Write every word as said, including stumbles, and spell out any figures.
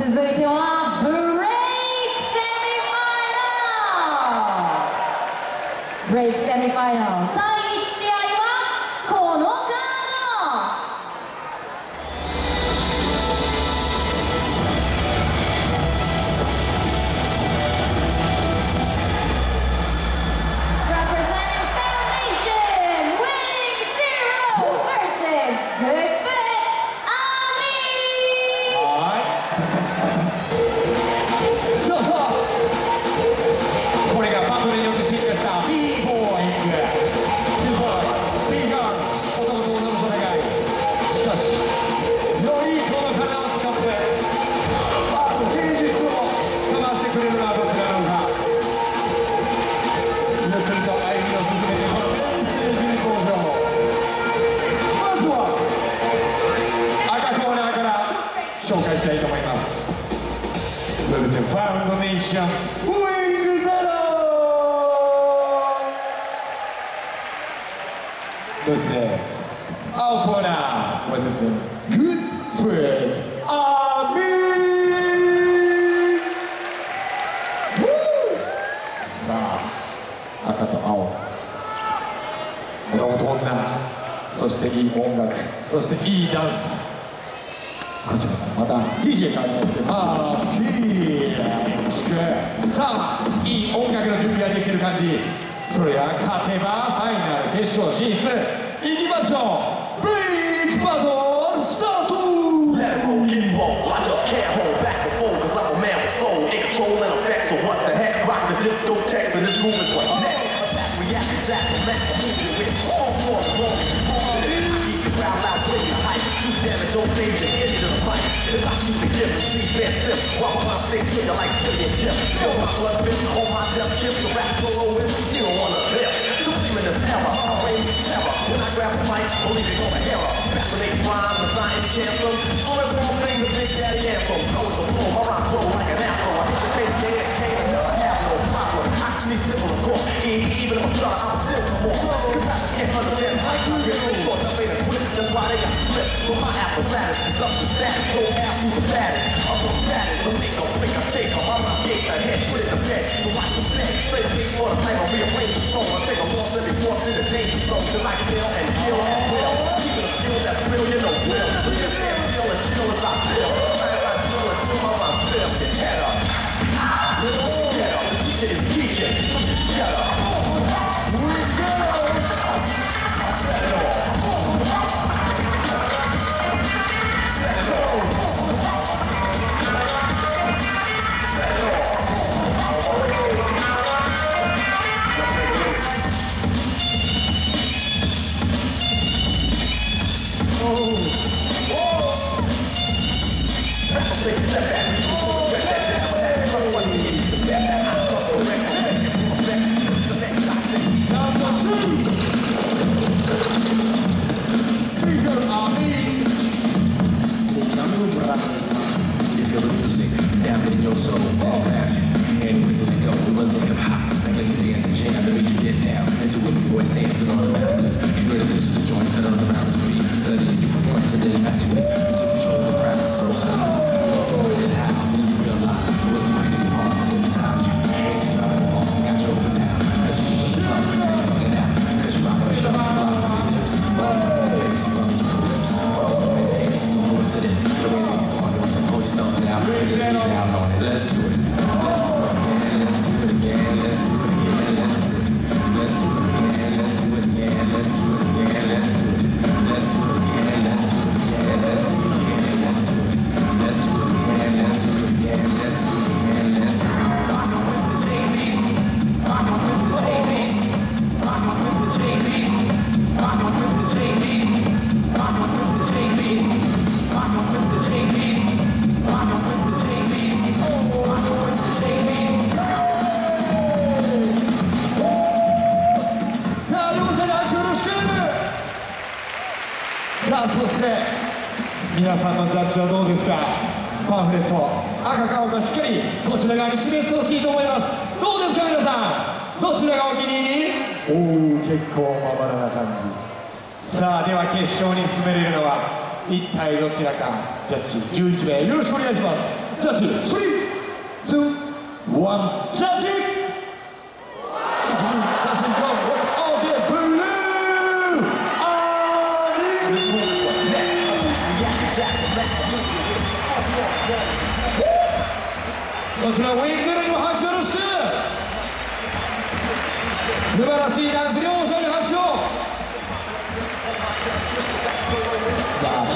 続いてはブレイクセミファイナル。ブレイクセミファイナルだいいち試合はこのカード。 紹介したいと思います。それではファウンドネーションウィングゼロ。そして青コーナー私グッドフレッドアーミー。さあ赤と青、男と女、そしていい音楽、そしていいダンス。こちらまた ディージェー 変わりましてマスキーよろしく。さあいい音楽の準備ができてる感じ。それが勝てばファイナル決勝進出いきましょう。ビッグバトルスタート。 Let it roll, get roll. I just can't hold back before cause I'm a man with soul. In control and effects, so what the heck? Rock the discotheques and this room is what next. Attack, react, exact, let the movie with all four wrong. I keep the crowd loud, play the hype. Too damn it, don't fade the end of the fight. As I shoot the different seats, stand still. While my stay clear like Philly and Jim. Feel my blood bitch, hold my death kiss. The rap solo is, you don't wanna live. Supreme in this era, I reign terror. When I grab the mic, believe it on the era. Fascinate rhyme, design, anthem. So let's all sing the Big Daddy anthem. Go with the flow, my rhyme flow like an afro. I hit the fake dead, can't never have no problem. I just need simple and core. Even if I'm star, I'm still come on. Cause I just can't understand how you get so short. I made a quit, that's why they got flipped. But my apparatus is up to status. Don't ask who's the baddest. I'm the baddest, but they don't think I take them. I'm not gate ahead, put it in the bed. So watch the set. Play the game for the time, I'll rearrange the song. I take a loss every force in the danger zone. Cause I kill and kill at will. Keeping a skill that's real, you know will. So just stand still and chill as I feel. Try to chill and chill my mind, flip your head up. Get up, the teacher is teaching. So just shut up. We go! Set it off. Set it off. Set it off. Oh. Whoa. Take a step back. Let that down. Have someone need. Let that out. Correct. The next I say. Number two. Trigger Army. The jungle brothers. You feel the music down in your soul. All that. And we let go. It wasn't hip hop. Like anything at the jam. The beat you get down. Into a boys dancing on the mountain. You ready to listen to joint cut on the mountain street. Studying you for points and then back to it. You took control of the crowd. So suddenly. And how then you realize it was right in the hall. And the times you came. You got it all. Got you open down. Cause you put the fly. And you run it out. Cause you rock on the show. Fly on your lips. All on your face. You run to the lips. All on your face. You know what it is. The way things going on. Pull yourself down. Just get down on it. Let's do it. Let's do it again. Let's do it again. Let's do it again. Let's do it. Let's do it again. Let's do it again. Let's do it again. Let's do it. Let's do it again. Let's do it again. Let's do it again. Let's do it. Let's do it again. Let's do it again. Let's do it again. Let's do it. Rock on with the J B. Rock on with the J B. Rock on with the J B. Rock on with the J B. Rock on with the J B. Rock on with the J B. Rock on with the J B. Rock on with the J B. さあ両者に拍手よろしく。さあそして皆さんのジャッジはどうですか。パンフレット赤か青かしっかりこちら側に示してほしいと思います。どうですか皆さん、どちらがお気に入り。おお結構まばらな感じ。さあでは決勝に進めれるのは一体どちらか。ジャッジじゅういちめいよろしくお願いします。 ジャッジスリー、ツー、ワン、ジャッジ。こちらウィンクルにも拍手よろしく。素晴らしいダンス両者に拍手を。さあ